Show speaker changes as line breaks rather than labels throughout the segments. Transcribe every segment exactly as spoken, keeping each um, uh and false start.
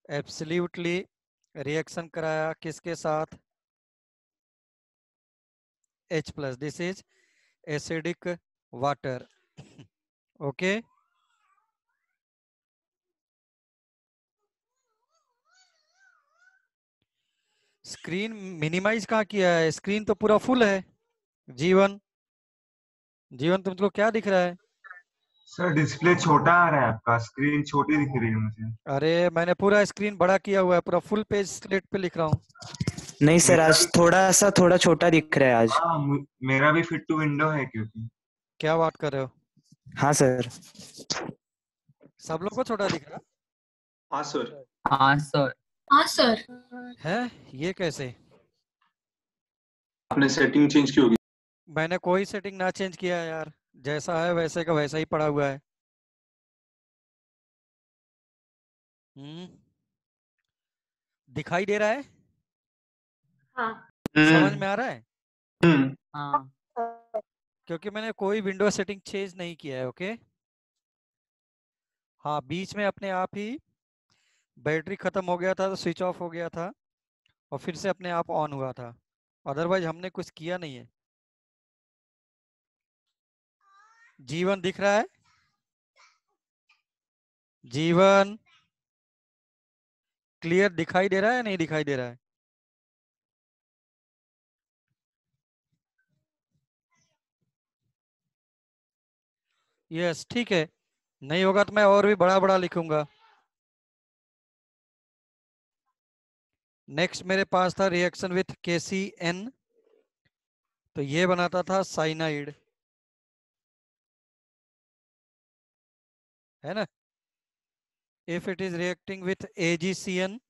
Absolutely reaction कराया किसके साथ? H plus, this is acidic water. Okay, screen minimize कहाँ किया है? स्क्रीन तो पूरा फुल है। जीवन, जीवन तुमको क्या दिख रहा है?
सर डिस्प्ले छोटा आ रहा है, आपका स्क्रीन छोटी दिख रही है मुझे।
अरे मैंने पूरा स्क्रीन बड़ा किया हुआ है, पूरा फुल पेज स्लेट पे लिख रहा हूँ।
नहीं सर,
मेरा
आज
भी
थोड़ा सा थोड़ा छोटा दिख रहा है आज।
हाँ मु- मेरा भी फिट टू विंडो है क्योंकि।
क्या बात कर रहे हो?
हाँ सर।
सब लोग को छोटा दिख रहा
हाँ सर।
हाँ सर।
हाँ सर।
है? ये कैसे?
आपने सेटिंग चेंज की होगी।
मैंने कोई सेटिंग ना चेंज किया है यार, जैसा है वैसे का वैसा ही पड़ा हुआ है। हम्म, दिखाई दे रहा है?
हाँ।
समझ में आ रहा है?
हम्म।
हाँ
क्योंकि मैंने कोई विंडो सेटिंग चेंज नहीं किया है। ओके, हाँ, बीच में अपने आप ही बैटरी खत्म हो गया था तो स्विच ऑफ हो गया था और फिर से अपने आप ऑन हुआ था, अदरवाइज हमने कुछ किया नहीं है। जीवन दिख रहा है? जीवन क्लियर दिखाई दे रहा है, नहीं दिखाई दे रहा है? यस, ठीक है, नहीं होगा तो मैं और भी बड़ा बड़ा लिखूंगा। नेक्स्ट मेरे पास था रिएक्शन विथ के सी एन, तो ये बनाता था साइनाइड, है ना? If it is reacting with A G C N,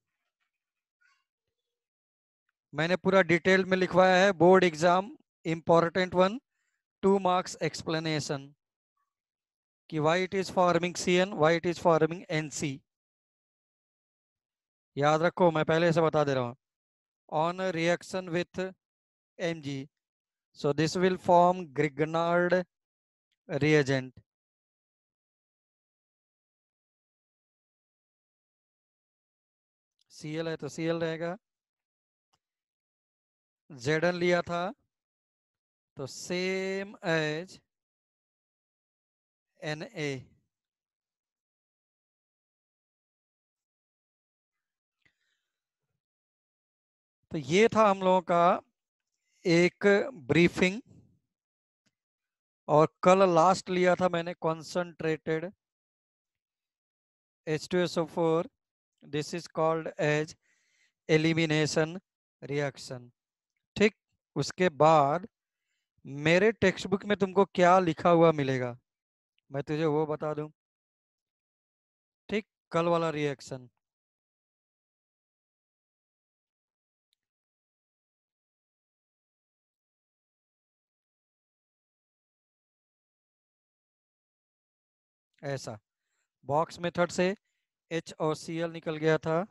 मैंने पूरा डिटेल में लिखवाया है, board exam important one, two marks explanation कि why it is forming C N, why it is forming N C. याद रखो, मैं पहले से बता दे रहा हूँ। On reaction with M G, so this will form Grignard reagent. Cl है तो Cl रहेगा। Zn लिया था तो सेम एज Na। तो ये था हम लोगों का एक ब्रीफिंग, और कल लास्ट लिया था मैंने concentrated H two S O four, this is called as elimination reaction. ठीक, उसके बाद मेरे टेक्स्ट बुक में तुमको क्या लिखा हुआ मिलेगा मैं तुझे वो बता दूं। ठीक, कल वाला रिएक्शन, ऐसा बॉक्स मेथड से H और Cl निकल गया था,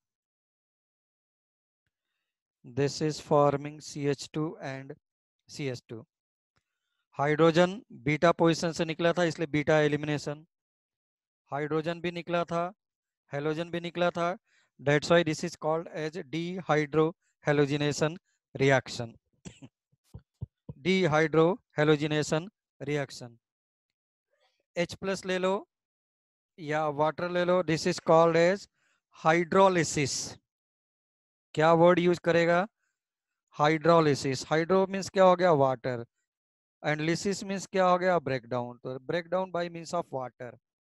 this is forming C H two and C H two. Hydrogen beta position से निकला था इसलिए बीटा एलिमिनेशन, हाइड्रोजन भी निकला था, हेलोजन भी निकला था, that's why this is called as dehydro halogenation reaction. Dehydro halogenation reaction. H plus ले लो या वाटर ले लो, this is called as hydrolysis. क्या वर्ड यूज करेगा? हाइड्रोलिसिस। हाइड्रो मीन्स क्या हो गया? वाटर, एंड लिसिस मीन्स क्या हो गया? ब्रेकडाउन। तो breakdown by means of water,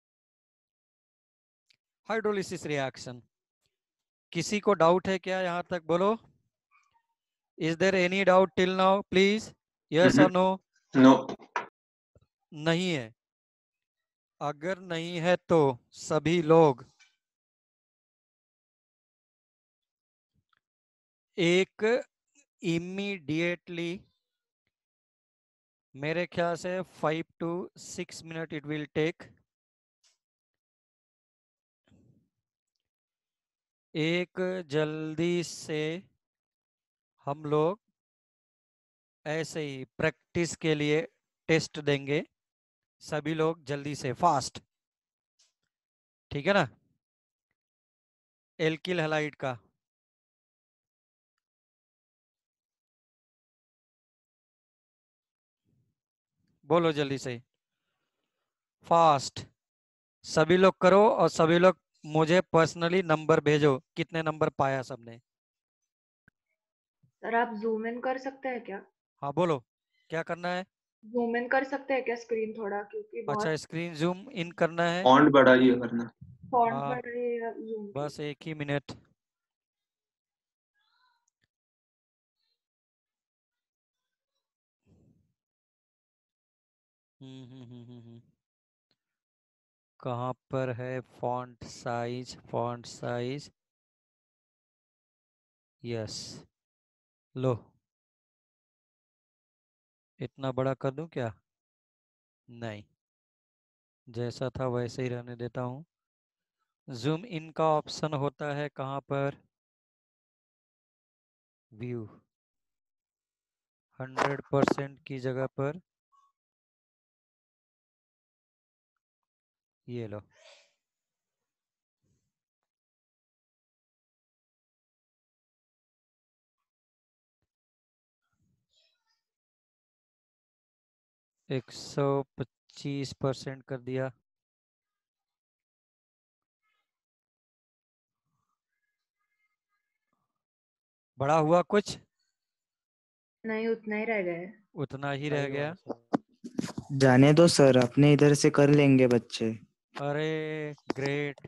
hydrolysis reaction. किसी को डाउट है क्या यहां तक? बोलो, is there any doubt till now please? Yes और नो?
नो।
नहीं है? अगर नहीं है तो सभी लोग एक इमीडिएटली, मेरे ख्याल से five to six minute it will take, एक जल्दी से हम लोग ऐसे ही प्रैक्टिस के लिए टेस्ट देंगे, सभी लोग जल्दी से फास्ट, ठीक है ना? एल्किल हैलाइड का। बोलो जल्दी से, फास्ट। सभी लोग करो और सभी लोग मुझे पर्सनली नंबर भेजो, कितने नंबर पाया सबने।
सर आप जूम इन कर सकते हैं क्या?
हाँ बोलो, क्या करना है?
जूम इन कर सकते हैं क्या स्क्रीन थोड़ा, क्योंकि
अच्छा,
बहुत
स्क्रीन जूम इन करना है।
फॉन्ट बढ़ाइए वरना।
फॉन्ट
हाँ,
बढ़ रही है जूम की।
बस एक ही मिनट। हम्म हम्म हम्म हम्म हम्म। कहाँ पर है font size? Font size, yes. लो, इतना बड़ा कर दूं क्या? नहीं, जैसा था वैसे ही रहने देता हूँ। जूम इन का ऑप्शन होता है कहाँ पर? व्यू, हंड्रेड परसेंट की जगह पर ये लो। एक सौ पच्चीस परसेंट कर दिया। बड़ा हुआ कुछ?
नहीं, उतना ही रह गए।
उतना ही रह गया।
जाने दो सर, अपने इधर से कर लेंगे बच्चे।
अरे ग्रेट,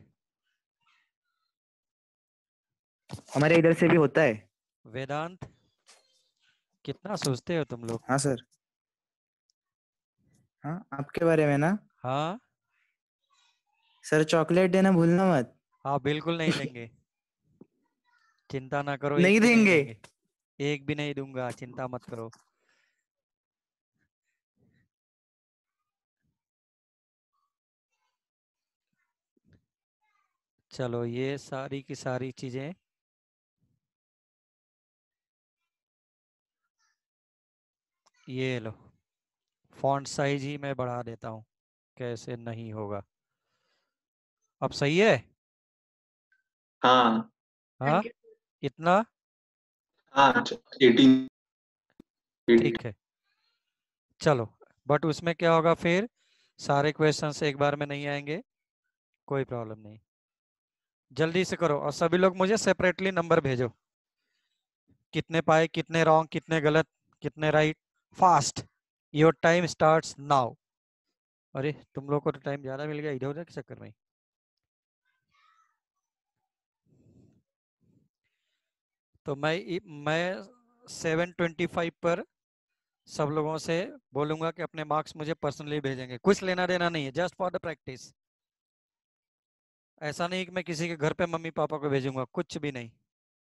हमारे इधर से भी होता है।
वेदांत, कितना सोचते हो तुम लोग।
हाँ सर। हाँ, आपके बारे में ना।
हाँ
सर चॉकलेट देना भूलना मत।
हाँ, बिल्कुल नहीं देंगे, चिंता ना करो, एक
नहीं
भी नहीं
देंगे।
देंगे। एक भी नहीं दूंगा, चिंता मत करो। चलो, ये सारी की सारी चीजें ये लो। फॉन्ट साइज ही मैं बढ़ा देता हूँ, कैसे नहीं होगा। अब सही है?
हाँ
हाँ,
थैंक यू।
इतना
हाँ, एटीन एटी।
ठीक है। चलो, बट उसमें क्या होगा फिर, सारे क्वेश्चंस एक बार में नहीं आएंगे, कोई प्रॉब्लम नहीं। जल्दी से करो और सभी लोग मुझे सेपरेटली नंबर भेजो, कितने पाए, कितने रॉन्ग, कितने गलत, कितने right. Fast, your time starts now. अरे तुम लोग को तो टाइम ज्यादा मिल गया इधर उधर के चक्कर में। तो मैं इ- मैं सेवन ट्वेंटी फाइव पर सब लोगों से बोलूंगा कि अपने मार्क्स मुझे पर्सनली भेजेंगे, कुछ लेना देना नहीं है, जस्ट फॉर द प्रैक्टिस। ऐसा नहीं कि मैं किसी के घर पे मम्मी पापा को भेजूंगा, कुछ भी नहीं।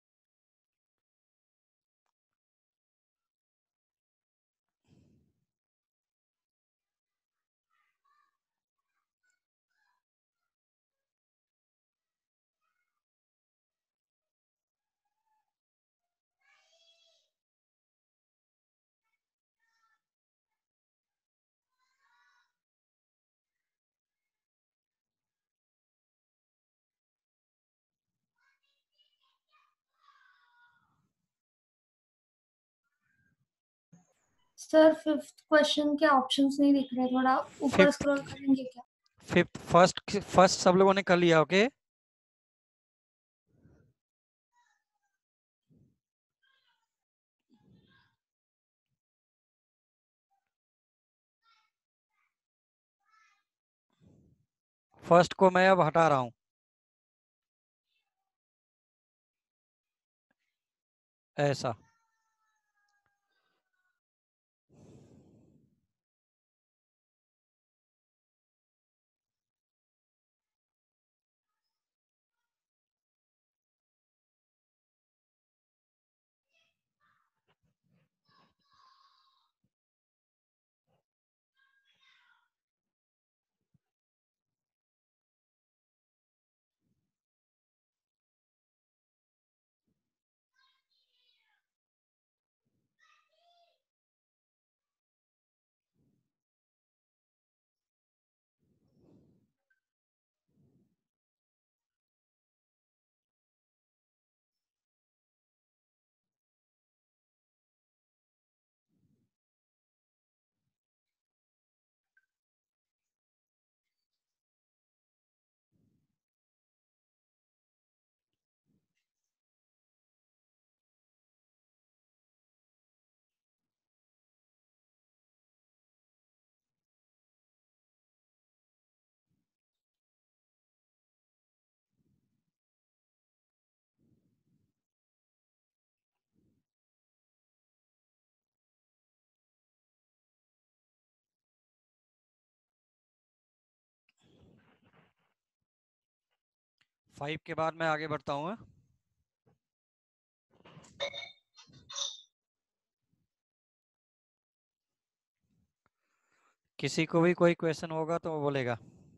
सर फिफ्थ क्वेश्चन के ऑप्शंस नहीं दिख रहे, थोड़ा ऊपर
फिफ्थ,
स्क्रॉल करेंगे क्या?
फिफ्थ, फर्स्ट फर्स्ट सब लोगों ने कर लिया, ओके। फर्स्ट को मैं अब हटा रहा हूं, ऐसा। फाइव के बाद मैं आगे बढ़ता हूँ। हाँ? किसी को भी कोई क्वेश्चन होगा तो वो बोलेगा।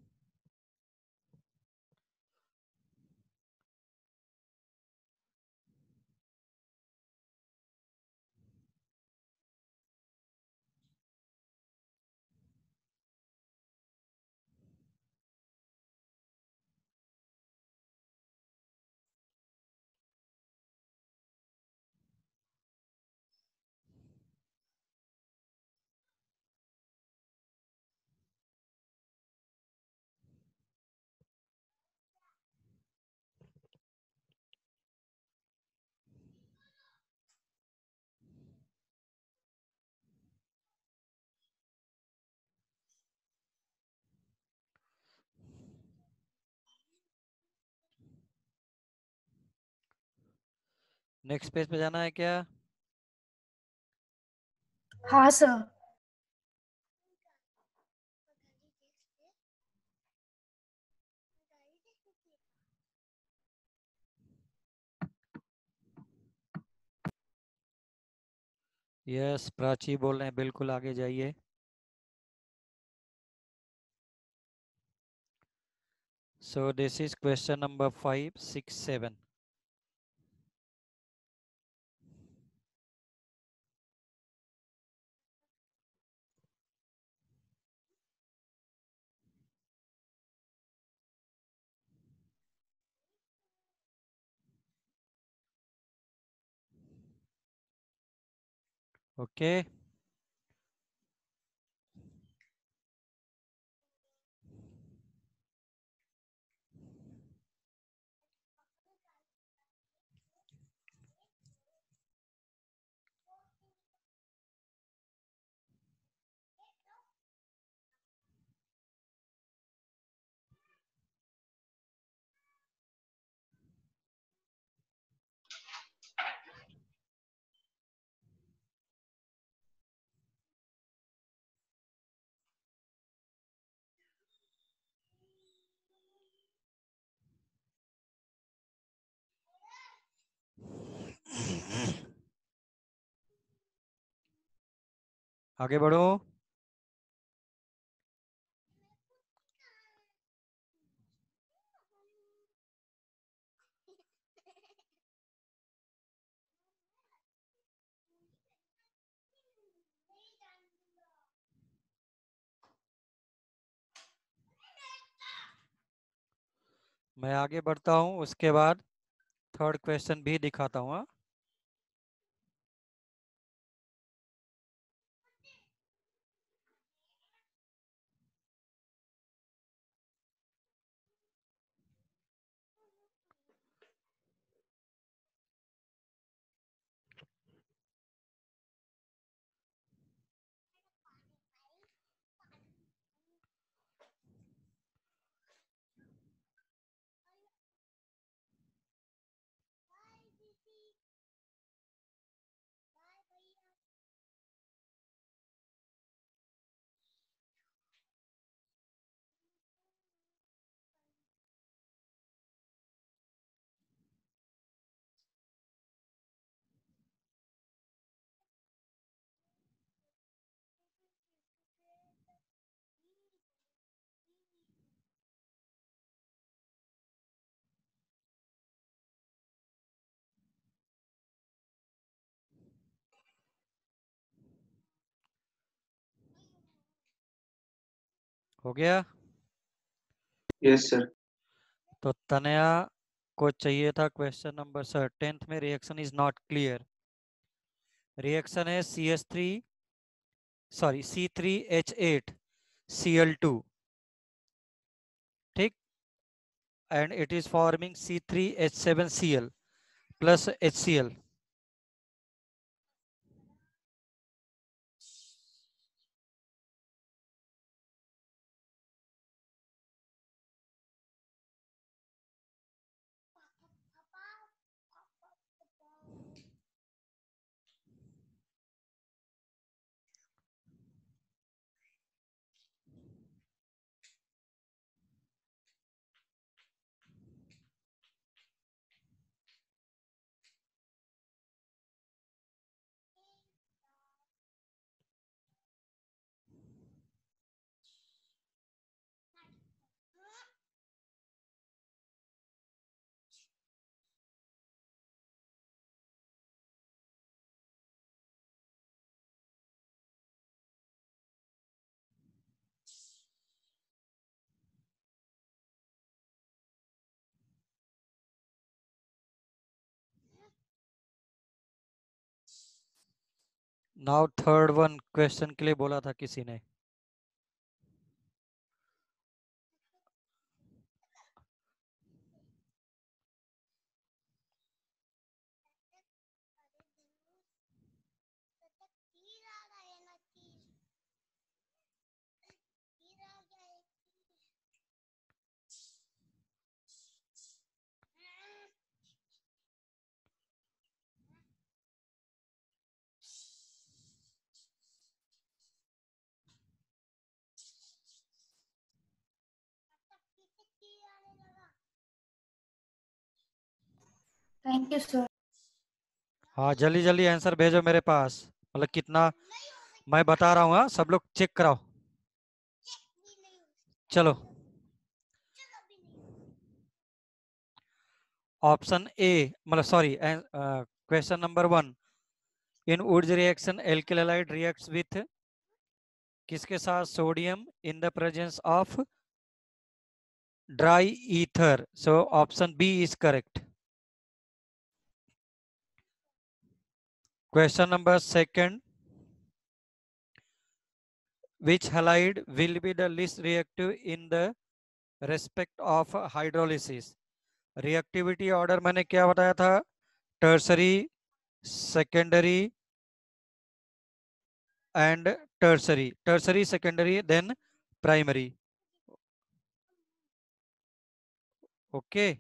नेक्स्ट पेज पे जाना है क्या?
हाँ सर।
यस, प्राची बोल रहे हैं, बिल्कुल आगे जाइए। So this is question number five, six, seven. Okay. आगे बढ़ो। मैं आगे बढ़ता हूँ, उसके बाद थर्ड क्वेश्चन भी दिखाता हूँ। हाँ? हो गया?
Yes sir.
तो तनया को चाहिए था क्वेश्चन नंबर सर टेंथ में, reaction is not clear. Reaction है C H three sorry C three H eight C L two, ठीक, and it is forming C three H seven C L plus H C L. Now third one question के लिए बोला था किसी ने.
Thank you sir.
हाँ जल्दी जल्दी आंसर भेजो मेरे पास, मतलब कितना मैं बता रहा हूँ. हाँ सब लोग चेक कराओ. चलो ऑप्शन ए, मतलब sorry question number one. In Wurtz reaction alkyl halide reacts with किसके साथ? Sodium in the presence of dry ether. So option B is correct. Question number second. Which halide will be the least reactive in the respect of hydrolysis? Reactivity order मैंने क्या बताया था? Tertiary, secondary and tertiary. Tertiary, secondary, then primary. Okay.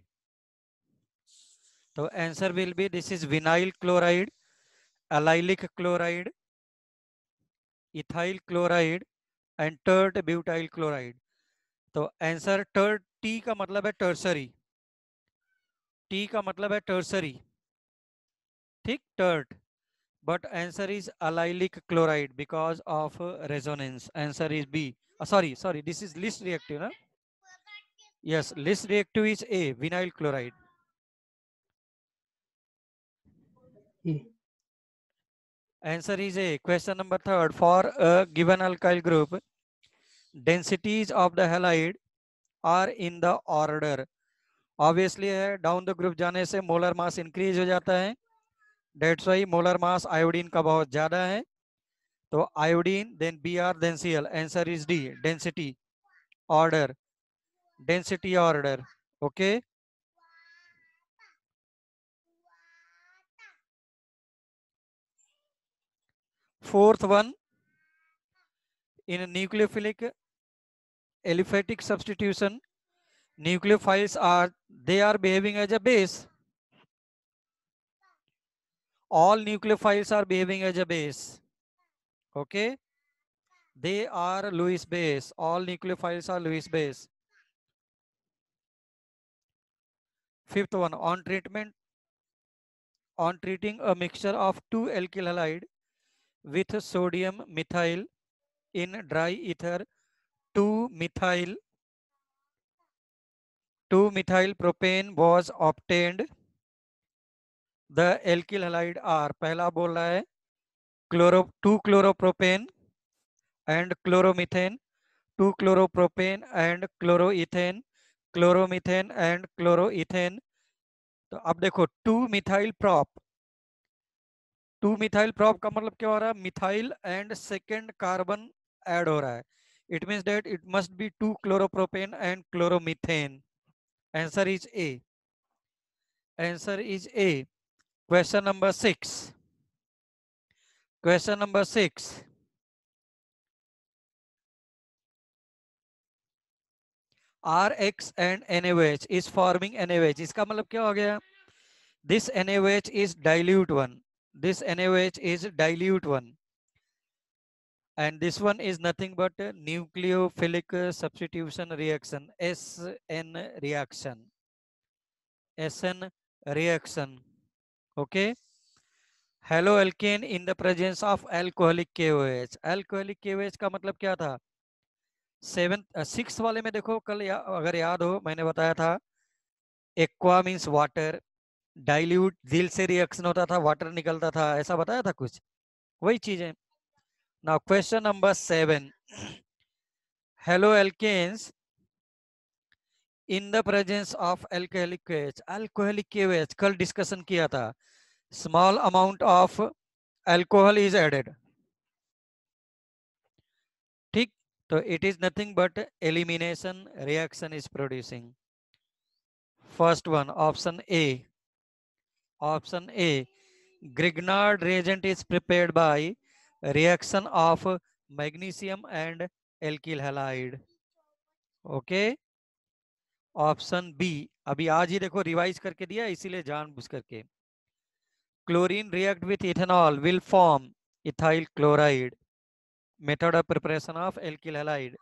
So answer will be, this is vinyl chloride, allylic chloride, ethyl chloride and tert butyl chloride. तो answer tert, T का मतलब है tertiary, T का मतलब है टर्सरी, ठीक, tert. But answer is allylic chloride because of resonance. Answer is B. Uh, sorry sorry this is least reactive, na? Yes, least reactive is A, vinyl chloride. Answer is A. Question number third. For a given alkyl group, densities of the halide are in the order. Obviously है, down the group जाने से molar mass increase हो जाता है. That's why molar mass iodine का बहुत ज्यादा है. तो iodine, then B R, then C L. Answer is D, density order, density order. Okay. Fourth one. in nucleophilic aliphatic substitution, nucleophiles are, they are behaving as a base. All nucleophiles are behaving as a base. Okay, they are Lewis base. All nucleophiles are Lewis base. Fifth one. On treatment, on treating a mixture of two alkyl halide with sodium methyl in dry ether, two methyl two methyl propane was obtained. The alkyl halide are, पहला बोल रहा है chloro two chloropropane and chloromethane, two chloropropane and chloroethane, chloromethane and chloroethane. तो अब देखो two methyl prop, two methyl prop का मतलब क्या हो रहा है? Methyl and second carbon add हो रहा है. It means that it must be two chloropropane and chloromethane. Answer is A. Answer is A. Question number six. Question number six. R X and N A H is forming N A H. इसका मतलब क्या हो गया? This N A H is dilute one, this N A O H is dilute one, and this one is nothing but a nucleophilic substitution reaction, S N reaction, S N reaction. Okay. Haloalkane in the presence of alcoholic K O H. Alcoholic K O H का मतलब क्या था? Seventh six वाले में देखो, कल या, अगर याद हो मैंने बताया था एक्वा मीन्स वाटर, डाइल्यूट दिल से रिएक्शन होता था, वाटर निकलता था, ऐसा बताया था कुछ, वही चीज है. Now question number seven. Haloalkanes in the presence of alcoholic K O H. alcoholic K O H कल डिस्कशन किया था. Small amount of alcohol is added, तो it is nothing but elimination reaction is producing. First one, option A. Option A. Grignard reagent is prepared by reaction of magnesium and alkyl halide. Okay. Option B, अभी आज ही देखो revise करके दिया इसीलिए जानबूझ करके. Chlorine react with ethanol will form ethyl chloride. Method of preparation of alkyl halide.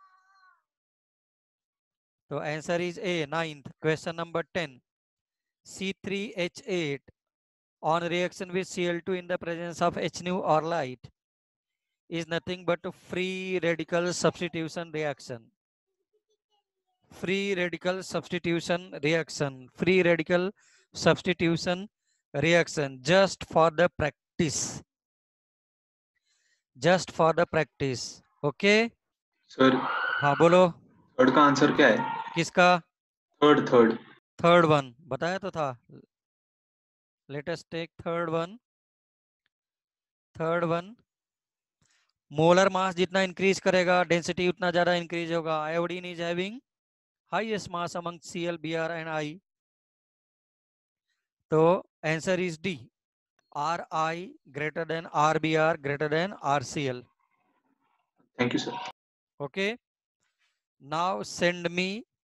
तो answer is A, ninth. Question number ten. C three H eight on reaction with C L two in the presence of H nu or light is nothing but a free radical substitution reaction. Free radical substitution reaction. Free radical substitution reaction. Just for the practice. Just for the practice. Okay.
Sir
हाँ बोलो.
Third का answer क्या है?
किसका?
Third third
third one बताया तो था. Let us take third one. Third one. Molar mass जितना इंक्रीज करेगा डेंसिटी उतना ज्यादा इंक्रीज होगा. Iodine is having highest mass among Cl, Br and I. तो answer is D. Ri greater than Rbr greater than Rcl.
Thank you sir.
Okay. Now send me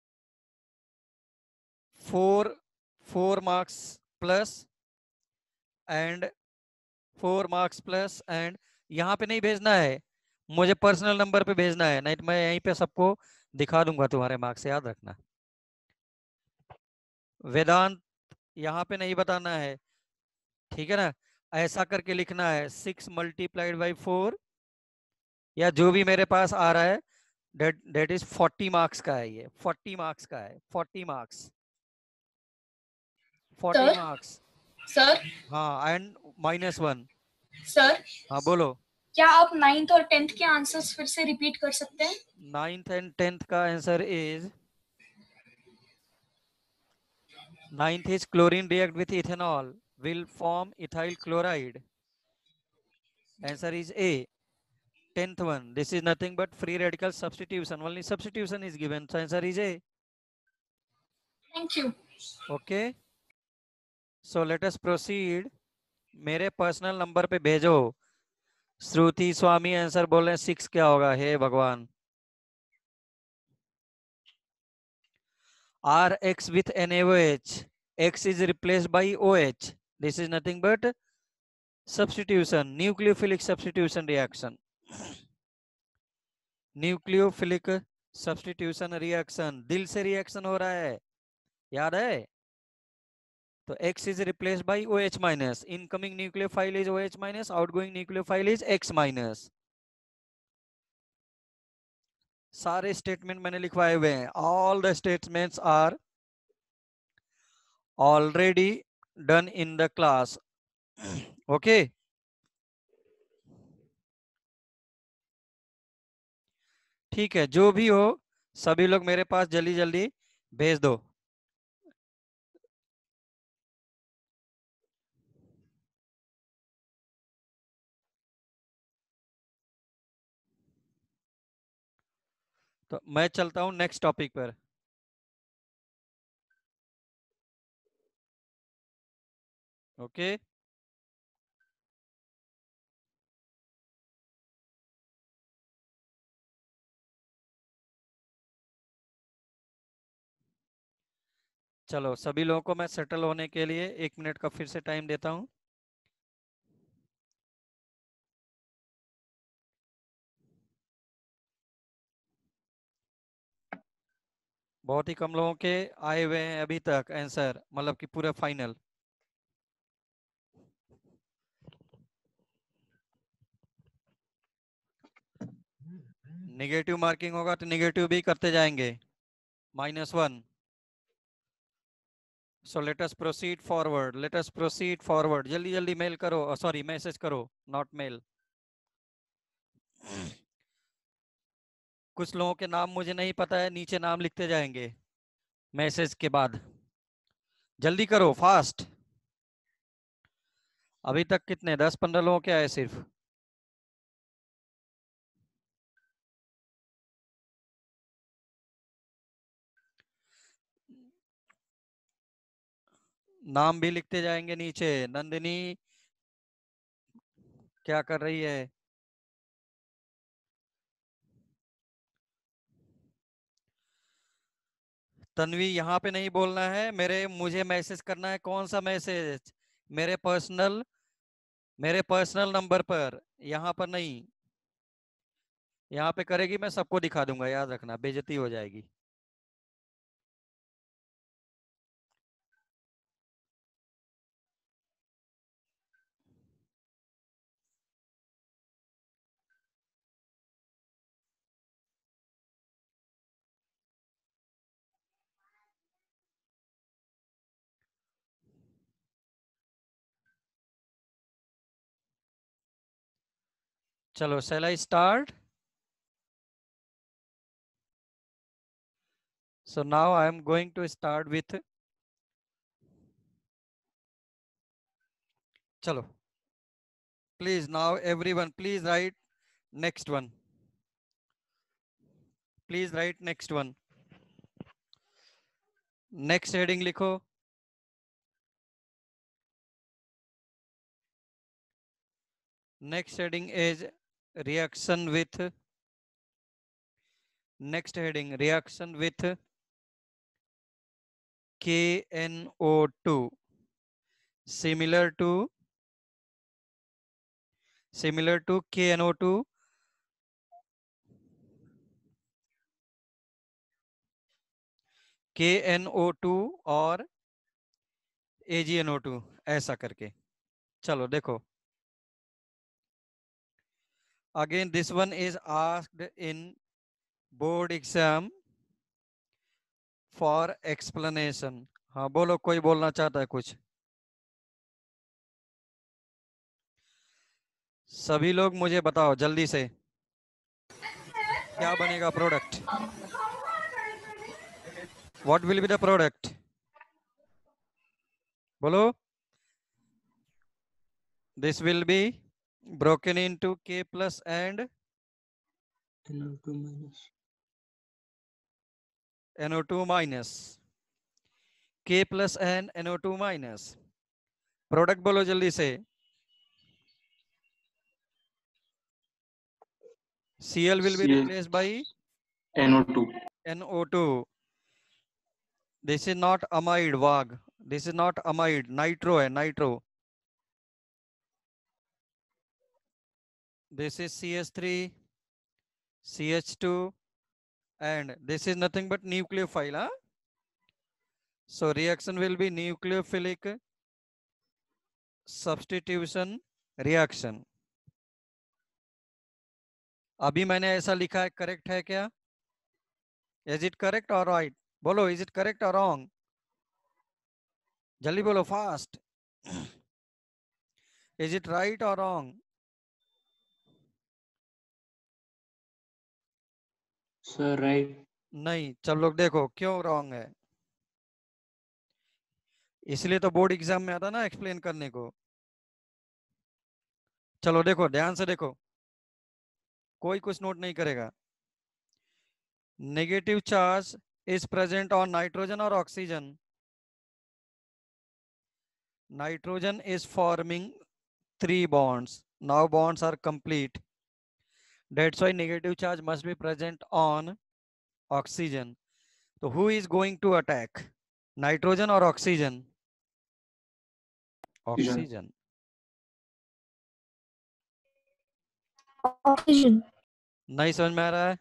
four four marks plus and four marks plus and यहाँ पे नहीं भेजना है, मुझे personal number पे भेजना है, नहीं तो मैं यहीं पे सबको दिखा दूंगा तुम्हारे मार्क्स, याद रखना. वेदांत यहाँ पे नहीं बताना है, ठीक है ना. ऐसा करके लिखना है सिक्स मल्टीप्लाइड बाई फोर या जो भी मेरे पास आ रहा है that that is forty marks का है. ये फोर्टी मार्क्स का है. Forty marks forty marks.
Sir
हाँ एंड माइनस वन.
सर
हाँ बोलो.
क्या आप नाइन्थ और टेंथ के आंसर्स फिर से रिपीट कर सकते हैं?
नाइन्थ एंड टेंथ का answer is ninth is chlorine react with ethanol will form ethyl chloride. Answer is A. Tenth one, this is nothing but free radical substitution. Only substitution is given. So answer is A.
Thank you.
Okay. So let us proceed. मेरे personal number पे भेजो. श्रुति स्वामी answer बोल रहे हैं six. क्या होगा? हे भगवान. R X with N A O H. X is replaced by O H. This is nothing but substitution, nucleophilic substitution reaction. Nucleophilic substitution reaction. दिल से रिएक्शन हो रहा है, याद है. तो X is replaced by OH minus. Incoming nucleophile is OH minus. Outgoing nucleophile is X minus. सारे statement मैंने लिखवाए हुए हैं. All the statements are already done in the class. Okay. ठीक है, जो भी हो सभी लोग मेरे पास जल्दी जल्दी भेज दो. तो मैं चलता हूं नेक्स्ट टॉपिक पर. ओके. चलो सभी लोगों को मैं सेटल होने के लिए एक मिनट का फिर से टाइम देता हूं. बहुत ही कम लोगों के आए हुए हैं अभी तक आंसर, मतलब कि पूरा फाइनल. नेगेटिव मार्किंग होगा तो नेगेटिव भी करते जाएंगे. Minus one. So let us proceed forward. Let us proceed forward. जल्दी जल्दी मेल करो, सॉरी मैसेज करो, नॉट मेल. कुछ लोगों के नाम मुझे नहीं पता है, नीचे नाम लिखते जाएंगे मैसेज के बाद. जल्दी करो, फास्ट. अभी तक कितने दस पंद्रह लोगों के आए सिर्फ. नाम भी लिखते जाएंगे नीचे। नंदिनी क्या कर रही है? तन्वी यहाँ पे नहीं बोलना है, मेरे मुझे मैसेज करना है। कौन सा मैसेज? मेरे पर्सनल मेरे पर्सनल नंबर पर, यहाँ पर नहीं। यहाँ पे करेगी मैं सबको दिखा दूंगा, याद रखना, बेइज्जती हो जाएगी। चलो, shall I start? So now I am going to start with, chalo, please now everyone, please write next one. Please write next one. Next heading लिखो. Next heading is reaction with. Next heading reaction with K N O two. Similar to similar to K N O two. K N O two और A G N O two, ऐसा करके। चलो देखो, again this one is asked in board exam for explanation. हाँ बोलो, कोई बोलना चाहता है कुछ? सभी लोग मुझे बताओ जल्दी से, क्या बनेगा product? What will be the product? बोलो। This will be broken into K plus and
N O two minus.
N O two minus. K plus and N O two minus. Product बोलो जल्दी से। Cl will be
Cl
replaced by
N O two.
N O two. This is not amide, Vag. This is not amide, nitro है, nitro. This is C H three, C H two, and this is nothing but nucleophile. Huh? So reaction will be nucleophilic substitution reaction. अभी मैंने ऐसा लिखा है, correct है क्या? Is it correct or right? बोलो, is it correct or wrong? जल्दी बोलो, fast. Is it right or wrong?
Sir, right.
नहीं, चल लोग देखो क्यों रॉन्ग है। इसलिए तो बोर्ड एग्जाम में आता ना एक्सप्लेन करने को। चलो देखो, ध्यान से देखो, कोई कुछ नोट नहीं करेगा। Negative charge is present on nitrogen और oxygen. Nitrogen is forming three bonds. Now bonds are complete. That's why negative charge must be present on oxygen. So who is going to attack? Nitrogen or oxygen? Oxygen.
Oxygen.
नहीं समझ में आ रहा है?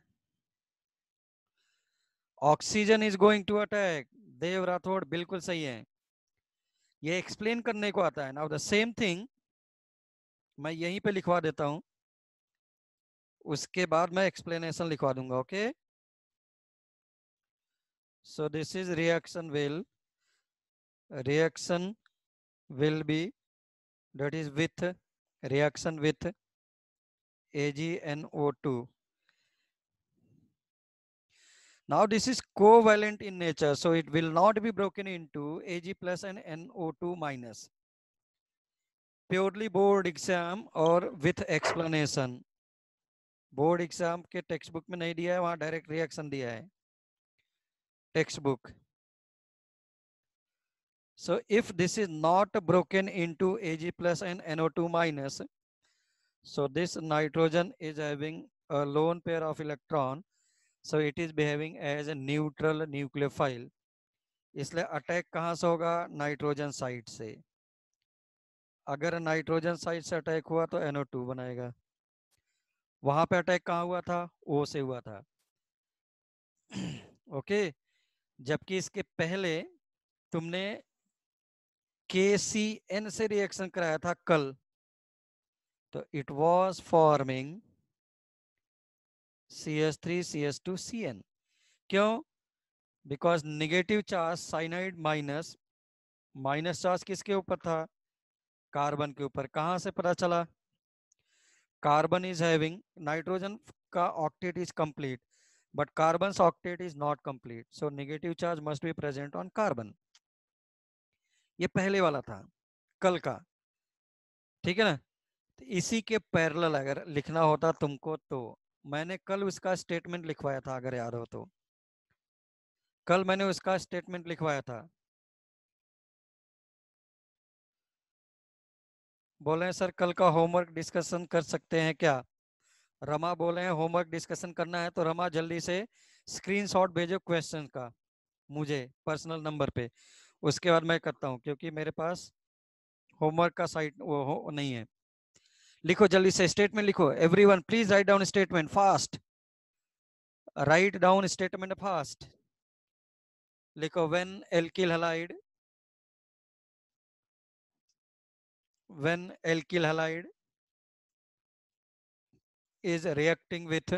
Oxygen is going to attack. देव राठौड़ बिल्कुल सही है, ये explain करने को आता है। Now the same thing मैं यहीं पे लिखवा देता हूं, उसके बाद मैं एक्सप्लेनेशन लिखवा दूंगा। Okay, so this is reaction will reaction will be, that is with, reaction with A G N O two. Now this is covalent in nature, so it will not be broken into Ag plus and N O two minus. Purely board exam और with explanation. Board exam के text book में नहीं दिया है, वहां direct reaction दिया है text book. So if this is not broken into Ag plus and N O two minus, so this nitrogen is having a lone pair of electron, so it is behaving as a neutral nucleophile. इसलिए attack कहाँ से होगा? Nitrogen side से. अगर nitrogen side से attack हुआ तो N O to बनाएगा. वहां पे अटैक कहाँ हुआ था? ओ से हुआ था. ओके. जबकि इसके पहले तुमने के सी एन से रिएक्शन कराया था कल, तो it was forming C H three C H two C N. क्यों? Because negative charge cyanide minus, minus charge किसके ऊपर था? कार्बन के ऊपर. कहां से पता चला? कार्बन इज हैविंग, नाइट्रोजन का octet is complete but carbon octet is not complete, so negative charge must be present on carbon. ये पहले वाला था कल का. ठीक है ना? तो इसी के पैरेलल अगर लिखना होता तुमको, तो मैंने कल उसका स्टेटमेंट लिखवाया था, अगर याद हो तो. कल मैंने उसका स्टेटमेंट लिखवाया था. बोले हैं सर कल का होमवर्क डिस्कशन कर सकते हैं क्या? रमा बोले हैं होमवर्क डिस्कशन करना है, तो रमा जल्दी से स्क्रीनशॉट भेजो क्वेश्चन का मुझे पर्सनल नंबर पे. उसके बाद मैं करता हूँ, क्योंकि मेरे पास होमवर्क का साइट वो हो नहीं है. लिखो जल्दी से स्टेटमेंट लिखो. Everyone please write down statement fast. Write down statement fast. लिखो when alkyl halide, when alkyl halide is reacting with,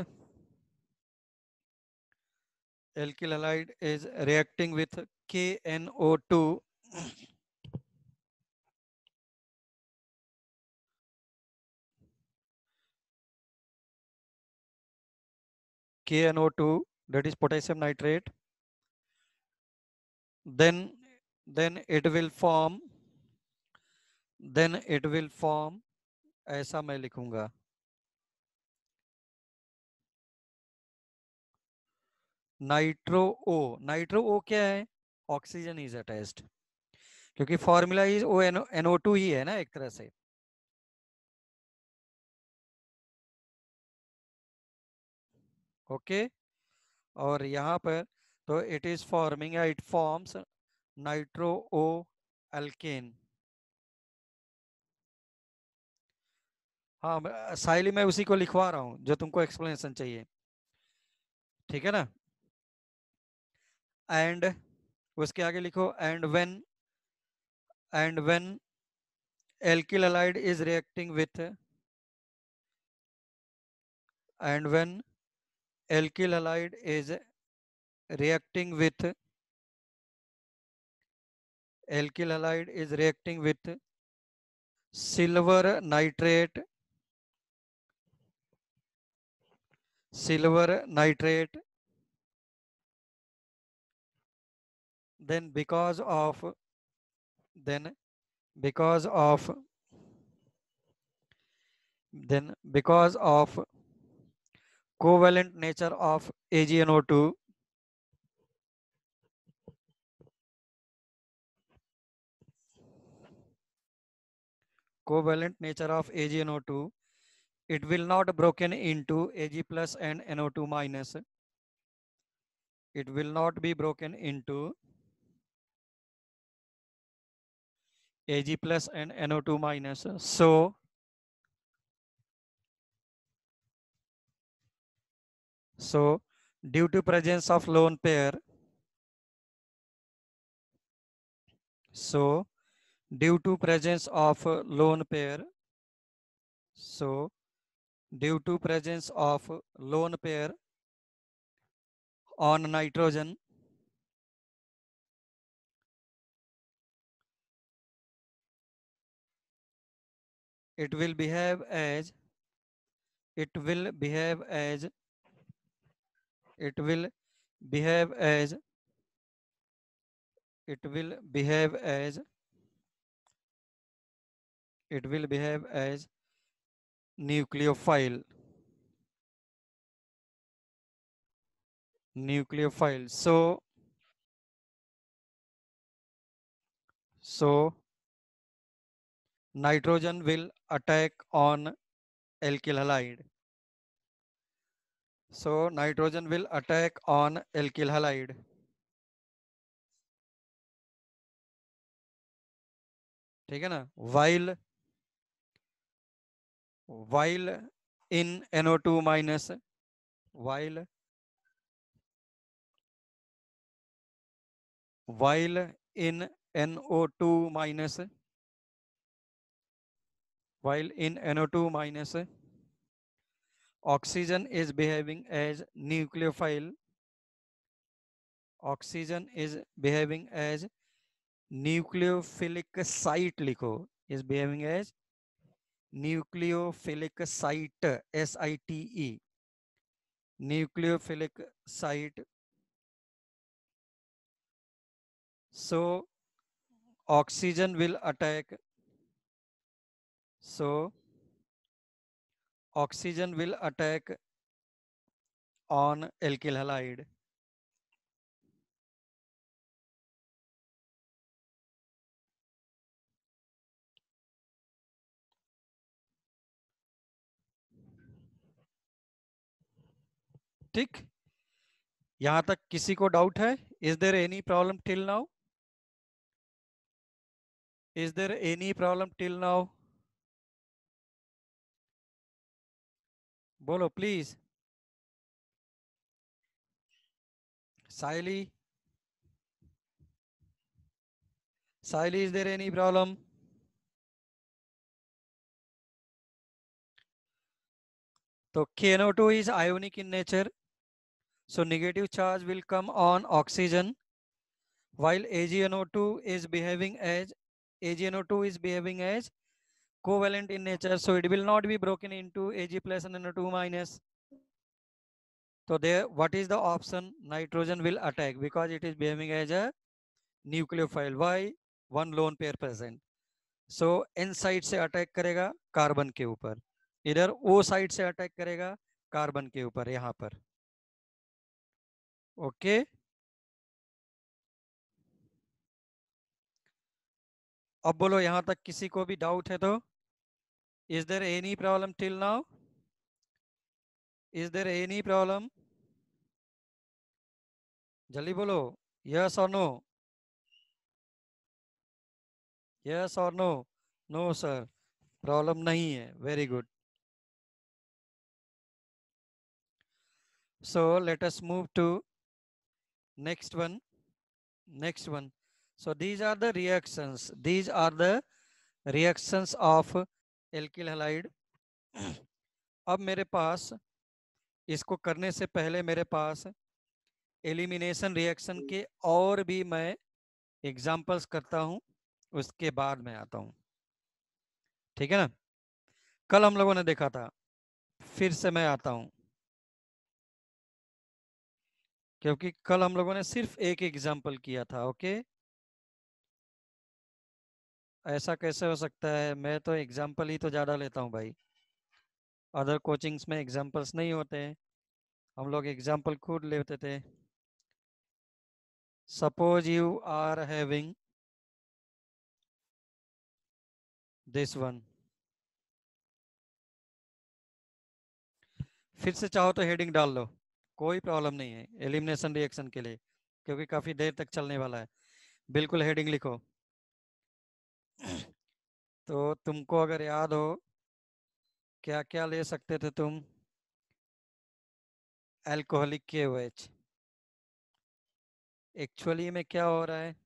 alkyl halide is reacting with K N O two, K N O two, that is potassium nitrate, then then it will form, then it will form, ऐसा मैं लिखूंगा, nitro ओ. Nitro O क्या है? Oxygen is attached, क्योंकि formula is O N O two ही है ना एक तरह से. ओके. और यहाँ पर तो it is forming, it forms nitro O alkane. हाँ मैं- साइली मैं उसी को लिखवा रहा हूँ जो तुमको एक्सप्लेनेशन चाहिए. ठीक है ना? एंड उसके आगे लिखो and when, and when alkyl halide is reacting with, and when alkyl halide is reacting with, alkyl halide is reacting with silver nitrate, silver nitrate, then because of, then because of, then because of covalent nature of A G N O two, covalent nature of A G N O two, it will not broken into Ag plus and N O two minus. It will not be broken into Ag plus and N O two minus. So, so due to presence of lone pair, so due to presence of lone pair, so due to presence of lone pair on nitrogen, it will behave as, it will behave as, it will behave as, it will behave as, it will behave as nucleophile, nucleophile. So, so nitrogen will attack on alkyl halide. So nitrogen will attack on alkyl halide. ठीक है ना? while while in N O two minus while while in N O two minus while in N O two minus oxygen is behaving as nucleophile. Oxygen is behaving as nucleophilic site. लिखो is behaving as nucleophilic site. S I T E nucleophilic site. So oxygen will attack. So oxygen will attack on alkyl halide. ठीक, यहां तक किसी को doubt है? Is there any problem till now? Is there any problem till now? बोलो please. Saili, Saili, is there any problem? तो K N O two is ionic in nature, so negative charge will come on oxygen, while A G N O two is behaving as A G N O two is behaving as covalent in nature, so it will not be broken into Ag plus and N O two minus. So there, what is the option? Nitrogen will attack because it is behaving as a nucleophile. Why? One lone pair present. So N side से attack करेगा carbon के ऊपर, इधर O side से attack करेगा carbon के ऊपर, यहां पर. ओके, अब बोलो यहां तक किसी को भी डाउट है तो? Is there any problem till now? Is there any problem? जल्दी बोलो, यस और नो. यस और नो? नो सर, प्रॉब्लम नहीं है. Very good. So let us move to next one. Next one. So these are the reactions. These are the reactions of alkyl halide. अब मेरे पास इसको करने से पहले मेरे पास एलिमिनेशन रिएक्शन के और भी मैं एग्जांपल्स करता हूं, उसके बाद में आता हूं. ठीक है ना? कल हम लोगों ने देखा था, फिर से मैं आता हूं, क्योंकि कल हम लोगों ने सिर्फ एक एग्जाम्पल किया था. ओके, ऐसा कैसे हो सकता है? मैं तो एग्जाम्पल ही तो ज़्यादा लेता हूँ भाई. अदर कोचिंग्स में एग्जाम्पल्स नहीं होते हैं, हम लोग एग्जाम्पल खुद लेते थे. Suppose you are having this one. फिर से चाहो तो हेडिंग डाल लो, कोई प्रॉब्लम नहीं है एलिमिनेशन रिएक्शन के लिए, क्योंकि काफ़ी देर तक चलने वाला है. बिल्कुल हेडिंग लिखो. तो तुमको अगर याद हो क्या क्या ले सकते थे तुम? Alcoholic K OH. एक्चुअली में क्या हो रहा है?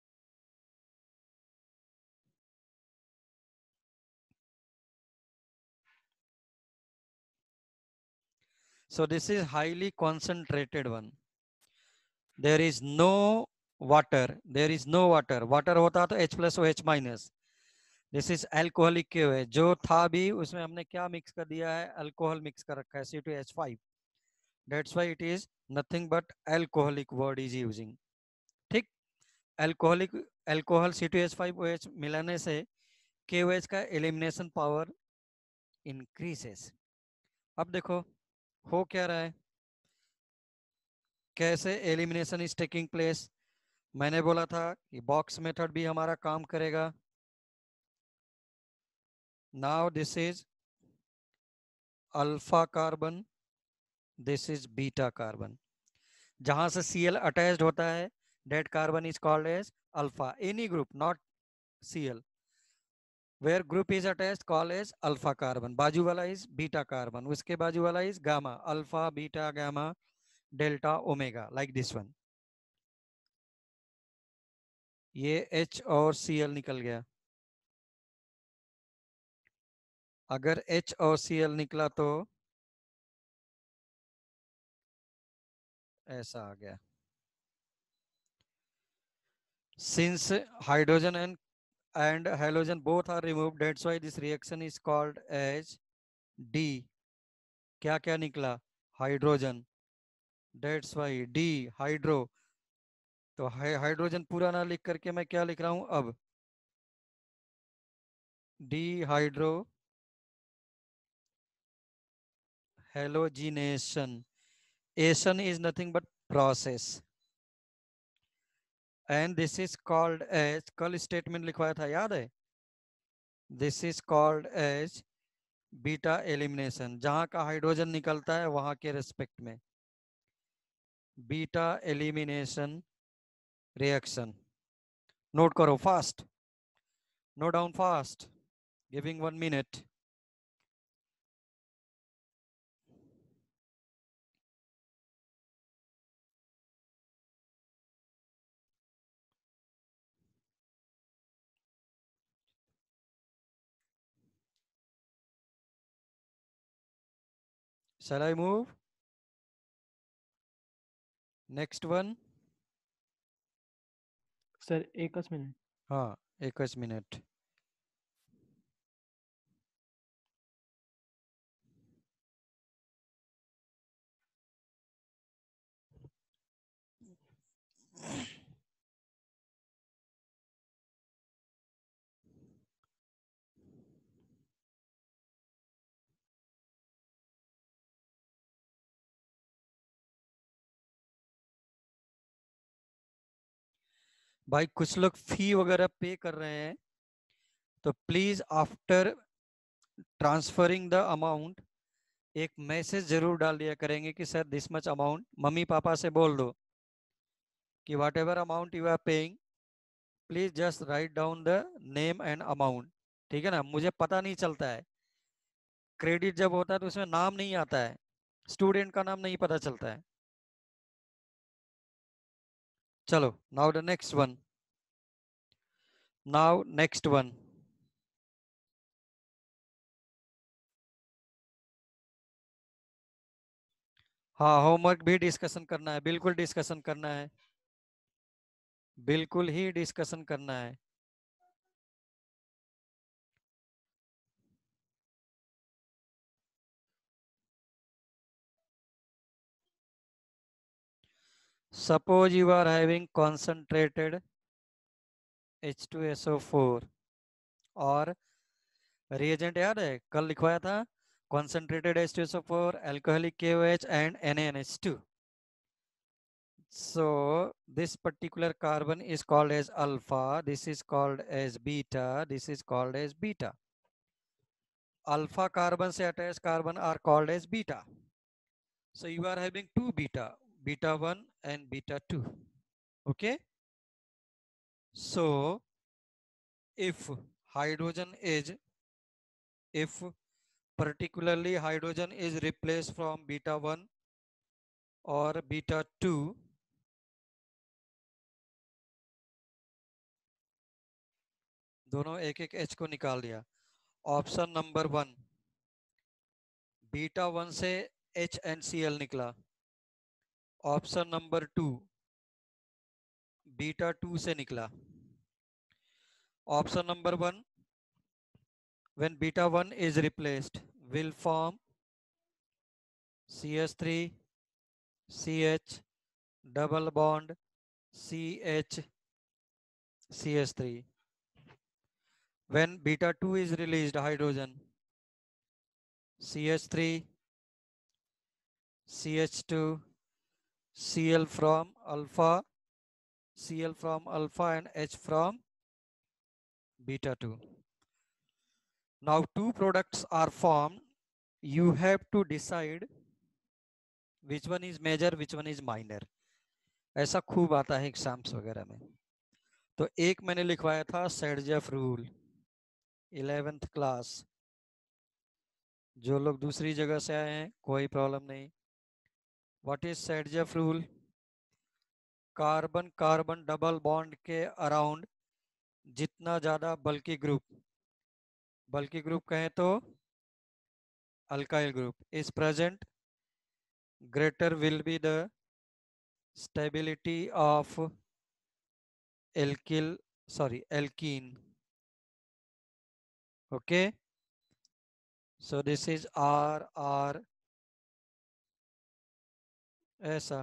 So this is highly concentrated one. There is no water. There is no water. Water होता तो H plus OH minus. This is alcoholic के हुए, जो था भी उसमें हमने क्या मिक्स कर दिया है? अल्कोहल मिक्स कर रखा है, C two H five. That's why it is nothing but alcoholic word is using. ठीक, alcoholic alcohol C two H five OH मिलाने से K O H का एलिमिनेशन पावर इंक्रीजेस. अब देखो हो क्या रहा है, कैसे एलिमिनेशन इज टेकिंग प्लेस. मैंने बोला था कि बॉक्स मेथड भी हमारा काम करेगा. Now this is alpha carbon, this is beta carbon. जहां से Cl अटैच्ड होता है, that carbon is called as alpha. Any group, not Cl, where group is attached called as alpha carbon. बाजू वाला is beta carbon, उसके बाजू वाला is gamma, alpha, beta, gamma, delta, omega, like this one. ये H और Cl निकल गया. अगर H और Cl निकला तो ऐसा आ गया. Since hydrogen and and halogen both are removed, that's why this reaction is called as D. क्या क्या निकला? Hydrogen. That's why D, hydro. तो हाइड्रोजन पूरा ना लिख करके मैं क्या लिख रहा हूं अब? Dehydrohalogenation. एशन is nothing but process. And this is called as, कल स्टेटमेंट लिखवाया था, याद है? This is called as beta elimination. जहां का हाइड्रोजन निकलता है वहां के रेस्पेक्ट में बीटा एलिमिनेशन रिएक्शन. नोट करो fast, note down fast, giving one minute. Shall I move? Next one.
Sir एकच मिनिट.
हाँ, एकच मिनिट. भाई कुछ लोग फी वगैरह पे कर रहे हैं, तो please after transferring the amount एक मैसेज जरूर डाल दिया करेंगे कि sir this much amount. Mummy papa से बोल दो कि whatever amount you are paying, please just write down the name and amount. ठीक है ना? मुझे पता नहीं चलता है, क्रेडिट जब होता है तो उसमें नाम नहीं आता है, स्टूडेंट का नाम नहीं पता चलता है. चलो, now the next one. Now next one. हाँ, होमवर्क भी डिस्कशन करना है, बिल्कुल डिस्कशन करना है, बिल्कुल ही डिस्कशन करना है. Suppose you are having concentrated H two S O four और reagent याद है कल लिखवाया था, concentrated H two S O four, alcoholic K O H and N A N H two. So this particular carbon is called as alpha, this is called as beta, this is called as beta. Alpha carbon से attached carbon are called as beta. So you are having two beta, beta one and beta two. Okay. So if hydrogen is, if particularly hydrogen is replaced from beta one or beta two, दोनों एक एक H को निकाल दिया. Option number one, beta one से H and Cl निकला. Option number two, beta two से निकला. Option number one, when beta one is replaced will form C H three C H double bond C H C H three. When beta two is released, hydrogen C H three C H two Cl from alpha Cl from alpha and H from beta two. Now two products are formed. You have to decide which one is major, which one is minor. ऐसा खूब आता है exams वगैरह में. तो एक मैंने लिखवाया था सेडजेफ रूल, इलेवेंथ क्लास. जो लोग दूसरी जगह से आए हैं कोई प्रॉब्लम नहीं. What is Saytzeff rule? Carbon carbon double bond के अराउंड जितना ज्यादा बल्कि ग्रुप, बल्कि ग्रुप कहें तो alkyl group is present, greater will be the stability of alkyl, sorry, alkene. Okay, so this is R R ऐसा.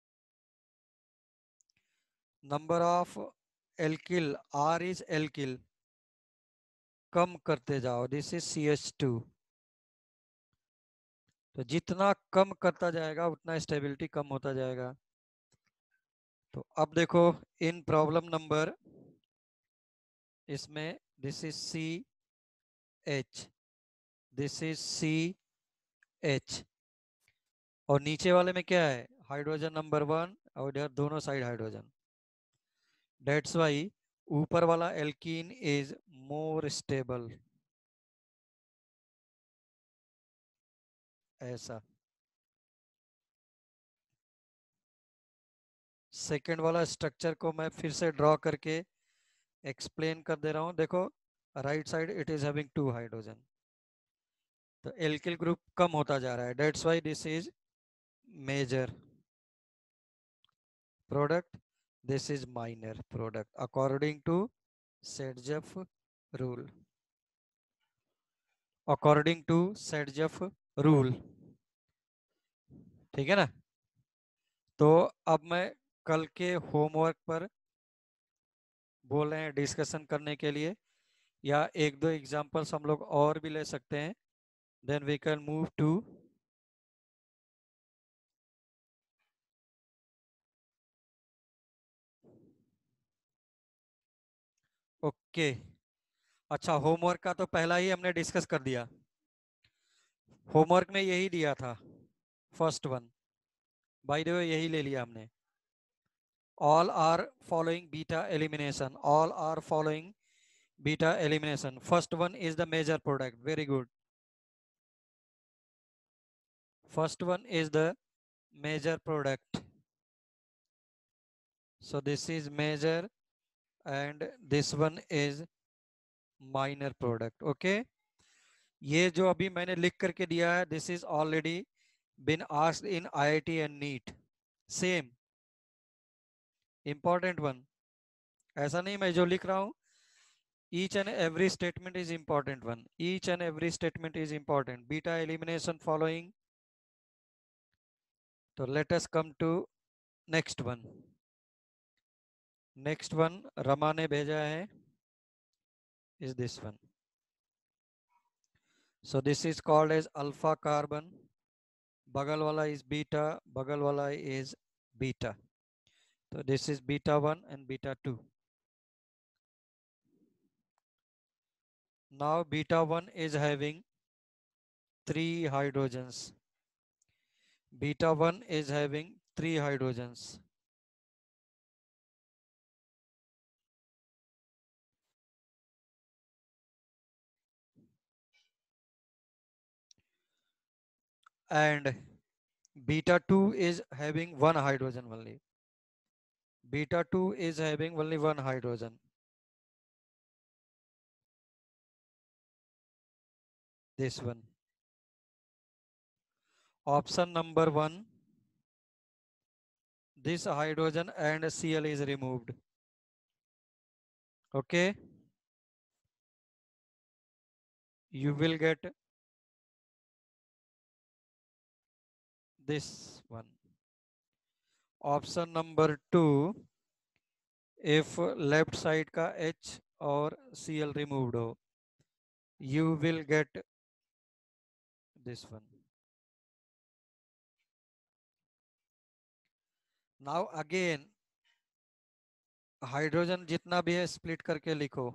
Number of alkyl, R is alkyl, कम करते जाओ, this is C H two. तो जितना कम करता जाएगा उतना स्टेबिलिटी कम होता जाएगा. तो अब देखो इन प्रॉब्लम नंबर, इसमें this is C H, this is C H, और नीचे वाले में क्या है? हाइड्रोजन नंबर वन, और इधर दोनों साइड हाइड्रोजन. डेट्स वाई ऊपर वाला एल्कीन इज मोर स्टेबल. ऐसा. सेकेंड वाला स्ट्रक्चर को मैं फिर से ड्रॉ करके एक्सप्लेन कर दे रहा हूं. देखो right side it is having two hydrogen, तो एल्किल ग्रुप कम होता जा रहा है. That's why this is major product, this is minor product according to Saytzeff rule. According to Saytzeff rule. ठीक है ना? तो अब मैं कल के होमवर्क पर बोल रहे हैं डिस्कशन करने के लिए, या एक दो एग्जांपल्स हम लोग और भी ले सकते हैं. Then we can move to okay. अच्छा, होमवर्क का तो पहला ही हमने डिस्कस कर दिया. होमवर्क में यही दिया था, first one. By the way यही ले लिया हमने. All are following beta elimination, all are following beta elimination. First one is the major product. Very good. First one is the major product. So this is major and this one is minor product. Okay, ये जो अभी मैंने लिख करके दिया है, this is already been asked in I I T and NEET. Same important one. ऐसा नहीं मैं जो लिख रहा हूँ, each and every statement is important one. Each and every statement is important. Beta elimination following. So let us come to next one. Next one Rama ने भेजा है, is this one. So this is called as alpha carbon. बगल वाला is beta, बगल वाला is beta. So this is beta one and beta two. Now beta one is having three hydrogens. Beta one is having three hydrogens. And beta two is having one hydrogen only. Beta two is having only one hydrogen. This one. Option number one, this hydrogen and Cl is removed. Okay, you will get this one. Option number two, if left side का H और Cl removed हो, you will get this one. Now again hydrogen जितना भी है split करके लिखो।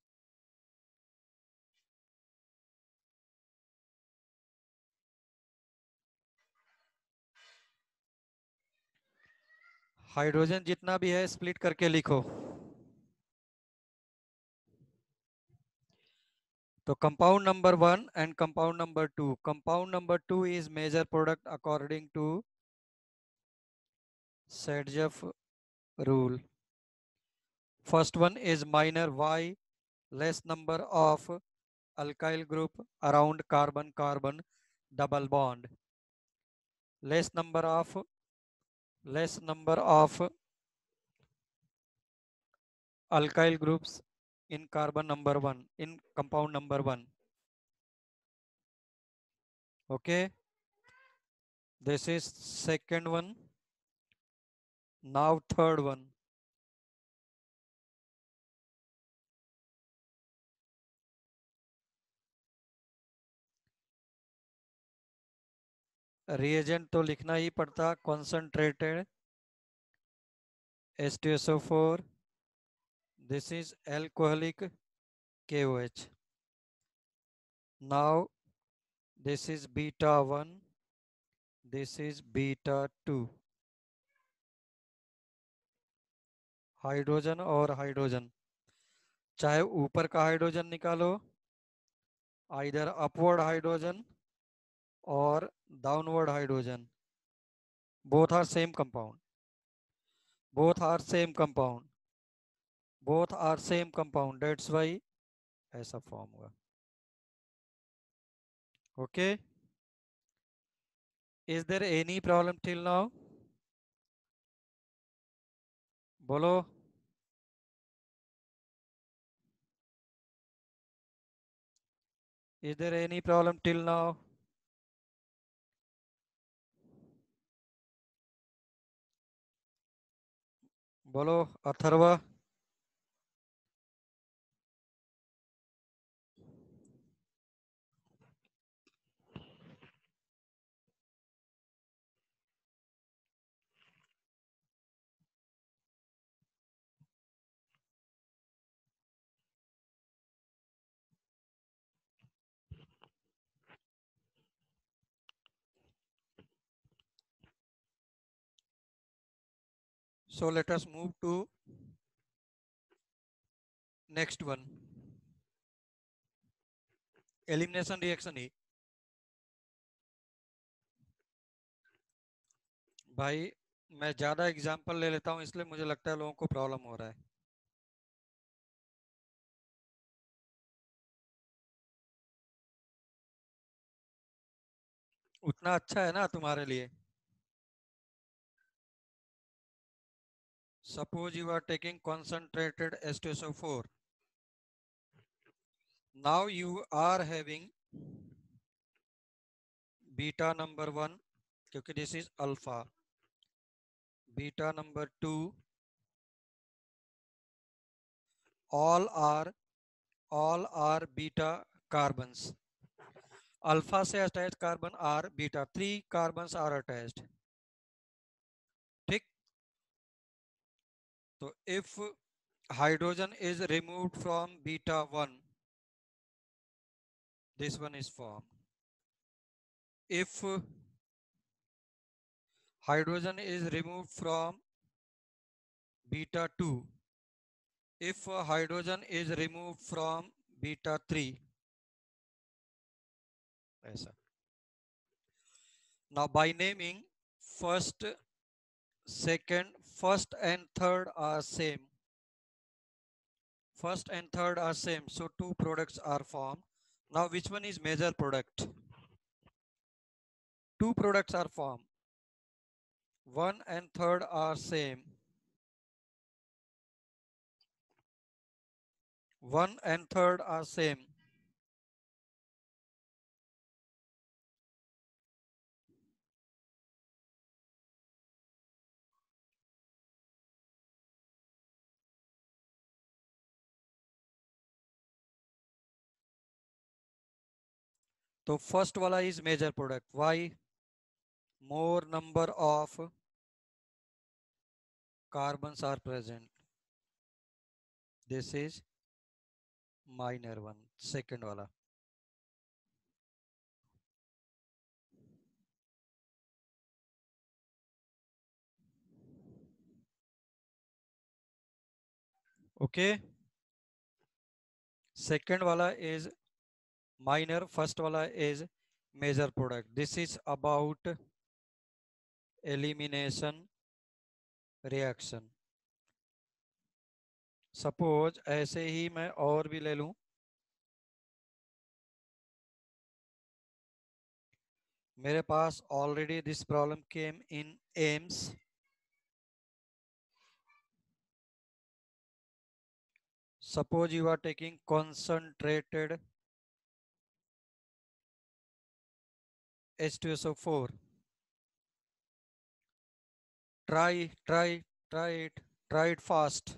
Hydrogen जितना भी है स्प्लिट करके लिखो। तो compound number one and compound number two. Compound number two is major product according to Sedgwick rule. First one is minor. Why? Less number of alkyl group around carbon carbon double bond. Less number of less number of alkyl groups in carbon number one, in compound number one. Okay, this is second one. Now third one. Reagent तो लिखना ही पड़ता, concentrated H two S O four. This is alcoholic K O H. Now this is beta one, this is beta two. Hydrogen और hydrogen, चाहे ऊपर का hydrogen निकालो, either upward hydrogen और downward hydrogen, both are same compound, both are same compound, both are same compound, that's why ऐसा form हुआ। Okay, is there any problem till now? बोलो। Is there any problem till now? बोलो Atharva. So let us move to next one. Elimination reaction ही। भाई मैं ज्यादा example ले लेता हूँ, इसलिए मुझे लगता है लोगों को प्रॉब्लम हो रहा है। उतना अच्छा है ना तुम्हारे लिए? Suppose you are taking concentrated H two S O four. Now you are having beta number one, क्योंकि this is alpha. Beta number two, all are all are beta carbons. Alpha से attach carbon are beta, three carbons are attached. ठीक, तो if hydrogen is removed from beta one, this one is formed. If hydrogen is removed from beta two, if hydrogen is removed from beta three, ऐसा। Now by naming, first, second, first and third are same. First and third are same, so two products are formed. Now which one is major product? Two products are formed. One and third are same. One and third are same. तो first वाला is major product. Why? More number of carbons are present. This is minor one, second वाला। Okay, second वाला is minor, first वाला is major product. This is about elimination reaction. Suppose ऐसे ही मैं और भी ले लूं, मेरे पास already this problem came in AIIMS. Suppose you are taking concentrated H two S O four. Try, try, try it, try it fast.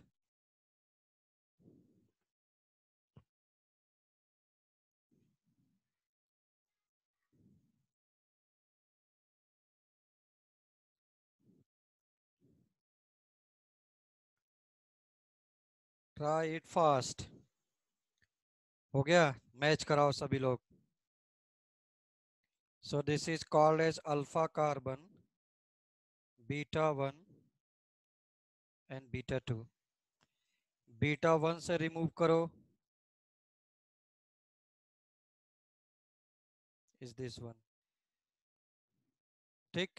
Try it fast. हो गया? मैच कराओ सभी लोग। So this is called as alpha carbon, beta one and beta two. Beta one से remove करो, is this one. ठीक,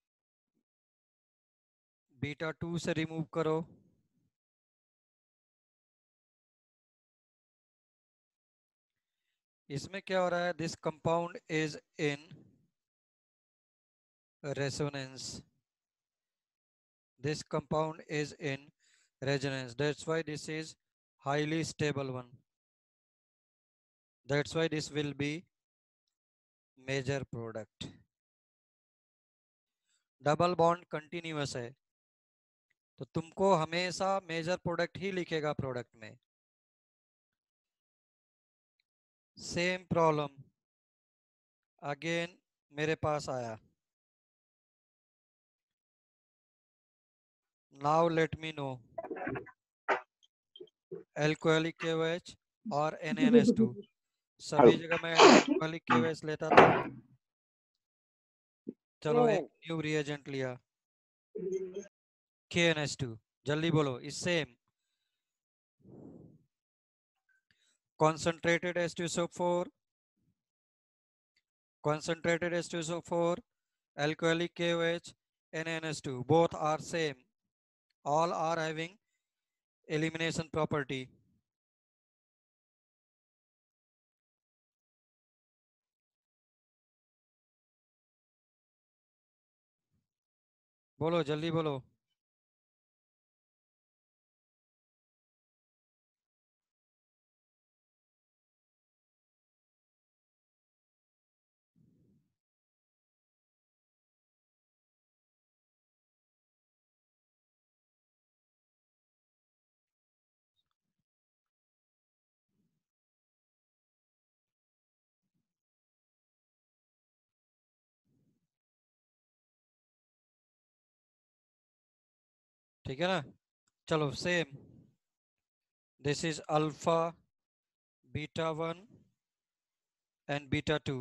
beta two से remove करो, इसमें क्या हो रहा है? This compound is in resonance. This compound is in resonance. That's why this is highly stable one. That's why this will be major product. Double bond continuous है तो तुमको हमेशा मेजर प्रोडक्ट ही लिखेगा प्रोडक्ट में। सेम प्रॉब्लम अगेन मेरे पास आया। Now let me know alcoholic KOH और N A N H two, सभी जगह मैं अल्कोहलिक KOH लेता था। चलो एक न्यू रिएजेंट लिया K N H टू, जल्दी बोलो, is same concentrated H two S O four, concentrated H two S O four, alcoholic KOH, N A N H two, both are same, all are having elimination property. बोलो जल्दी बोलो। ठीक है ना? चलो same, this is alpha beta one and beta two.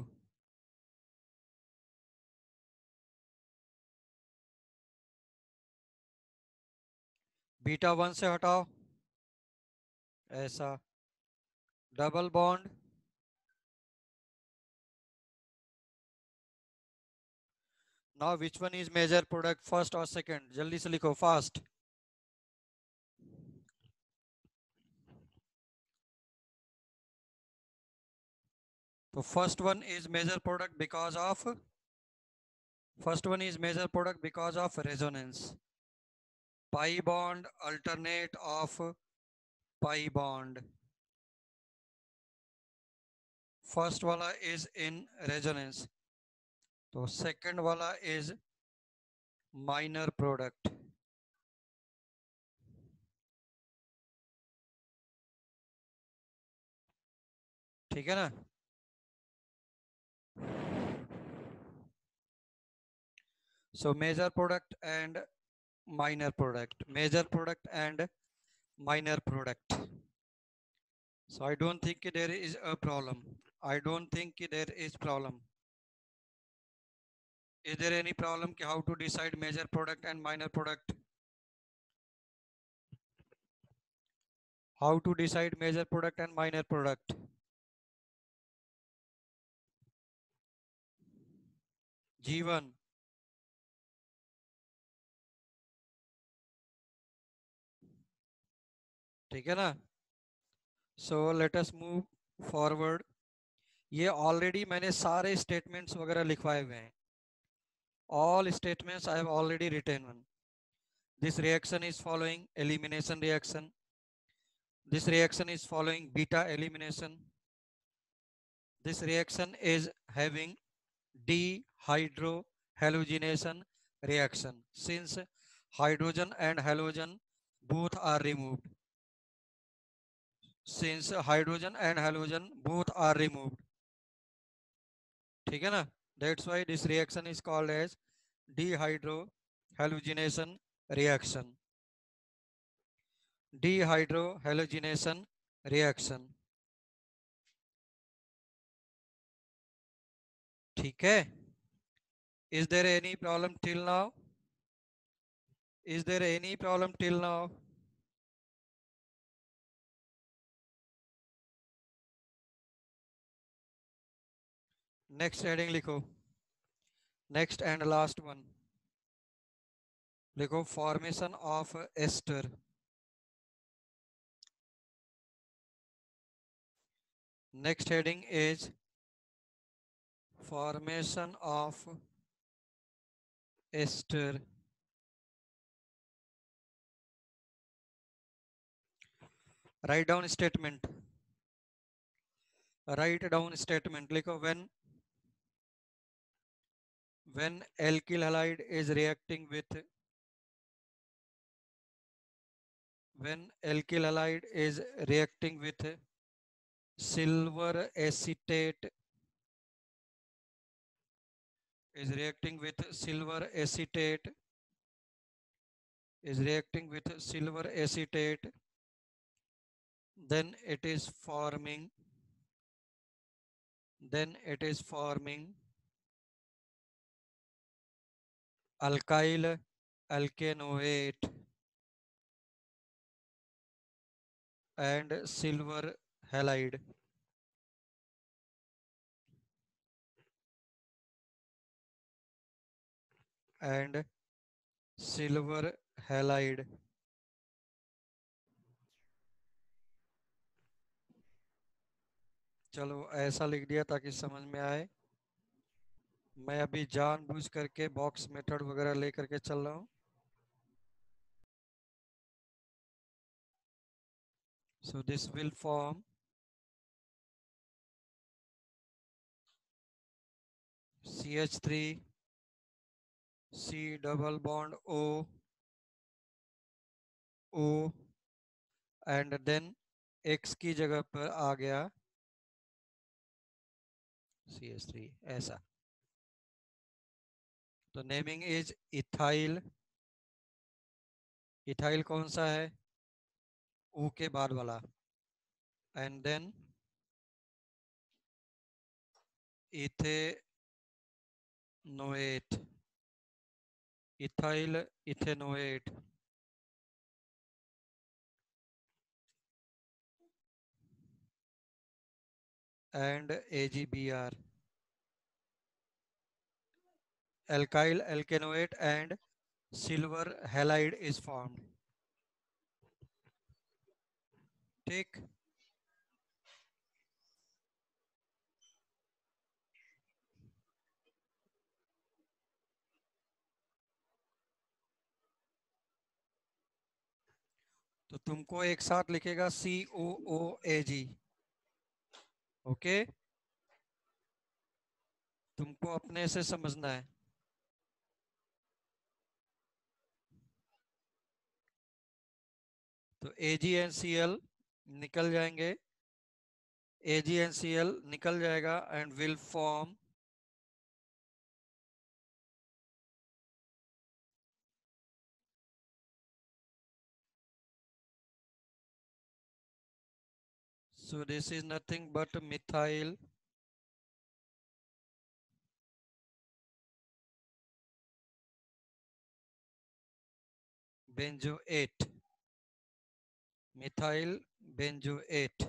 Beta one से हटाओ ऐसा, double bond, now which one is major product, first और सेकंड? जल्दी से लिखो फास्ट। तो first one is major product because of first one is major product because of resonance. Pi bond alternate of pi bond, first वाला is in resonance, तो second वाला is minor product. ठीक है ना? So major product and minor product, major product and minor product. So I don't think there is a problem. I don't think there is problem. Is there any problem ki how to decide major product and minor product? How to decide major product and minor product? Jeevan. ठीक है ना? So let us move forward. ये already मैंने सारे statements वगैरह लिखवाए हुए हैं. All statements I have already written one. This reaction is following elimination reaction. This reaction is following beta elimination. This reaction is having dehydrohalogenation reaction since hydrogen and halogen both are removed. Since hydrogen and halogen both are removed. ठीक है ना? That's why this reaction is called as dehydrohalogenation reaction. Dehydrohalogenation reaction. ठीक है? Is there any problem till now? Is there any problem till now? Next heading लिखो. Next and last one. लिखो formation of ester. Next heading is formation of ester. Write down statement. Write down statement. लिखो when when alkyl halide is reacting with when alkyl halide is reacting with silver acetate is reacting with silver acetate is reacting with silver acetate, then it is forming then it is forming alkyl alkanoate and silver halide. And silver halide. चलो ऐसा लिख दिया ताकि समझ में आए. मैं अभी जानबूझ करके बॉक्स मेथड वगैरह लेकर के चल रहा हूँ. So this will form C H three C double bond O O and then X की जगह पर आ गया C H three ऐसा. तो नेमिंग इज इथाइल. इथाइल कौन सा है? O के बाद वाला. And then ethanoate. Ethyl ethanoate. and A G B R. Alkyl alkanoate and silver halide is formed. ठीक. तो तुमको एक साथ लिखेगा C O O A G. Okay, तुमको अपने से समझना है. तो AgNCl निकल जाएंगे. AgNCl निकल जाएगा and will form So this is nothing but methyl benzoate. Methyl benzoate.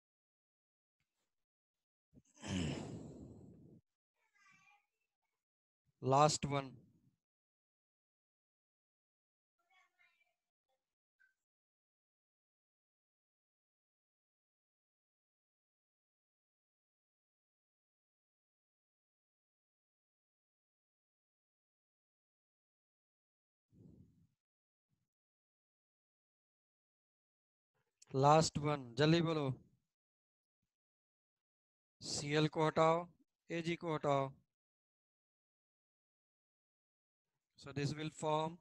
Last one. Last one जल्दी बोलो। Cl को हटाओ, Ag को हटाओ। So this will form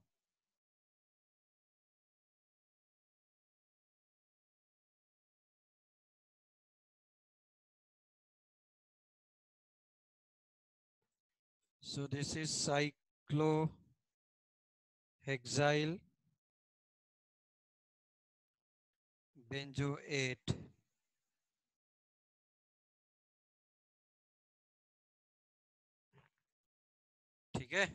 so this is cyclohexyl benzoate। ठीक है,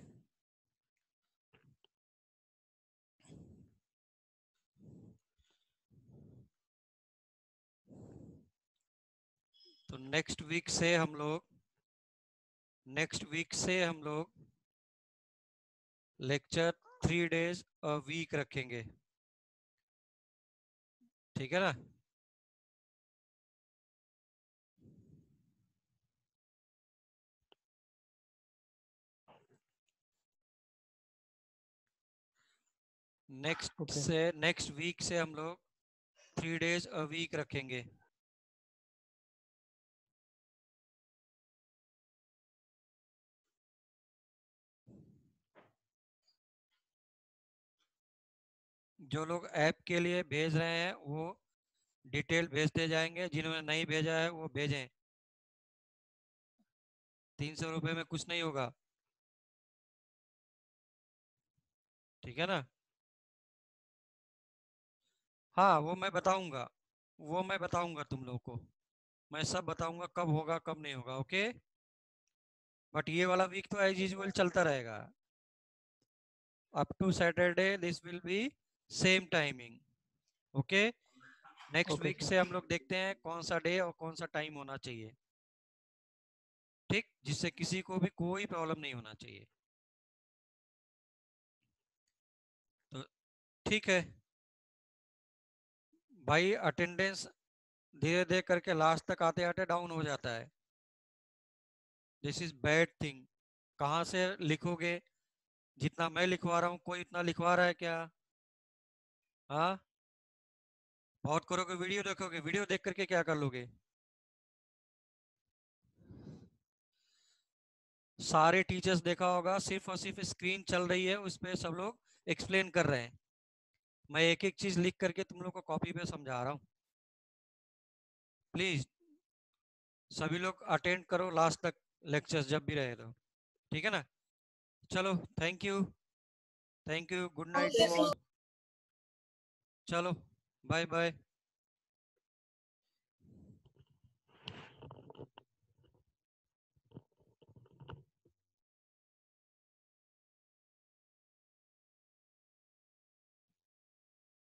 तो नेक्स्ट वीक से हम लोग नेक्स्ट वीक से हम लोग lecture three days a week रखेंगे। ठीक है ना? Next
Okay.
से नेक्स्ट वीक से हम लोग थ्री डेज अ वीक रखेंगे। जो लोग ऐप के लिए भेज रहे हैं वो डिटेल भेजते जाएंगे, जिन्होंने नहीं भेजा है वो भेजें। तीन सौ रुपये में कुछ नहीं होगा। ठीक है ना? हाँ वो मैं बताऊंगा, वो मैं बताऊंगा तुम लोगों को। मैं सब बताऊंगा कब होगा कब नहीं होगा। ओके, बट ये वाला वीक तो एज यूजुअल चलता रहेगा। Up to Saturday this will be same timing. Okay, next
Okay,
week
sir.
से हम लोग देखते हैं कौन सा डे और कौन सा टाइम होना चाहिए। ठीक, जिससे किसी को भी कोई प्रॉब्लम नहीं होना चाहिए। तो ठीक है भाई, अटेंडेंस धीरे धीरे करके लास्ट तक आते आते डाउन हो जाता है। This is bad thing. कहाँ से लिखोगे? जितना मैं लिखवा रहा हूँ कोई इतना लिखवा रहा है क्या? हाँ, बहुत करोगे, वीडियो देखोगे, वीडियो देख करके क्या कर लोगे? सारे टीचर्स देखा होगा, सिर्फ और सिर्फ स्क्रीन चल रही है, उस पे सब लोग एक्सप्लेन कर रहे हैं। मैं एक एक चीज लिख करके तुम लोग को कॉपी पे समझा रहा हूँ। प्लीज सभी लोग अटेंड करो लास्ट तक लेक्चर्स जब भी रहे तो। ठीक है ना? चलो, thank you, thank you, good night to all. चलो, बाय बाय।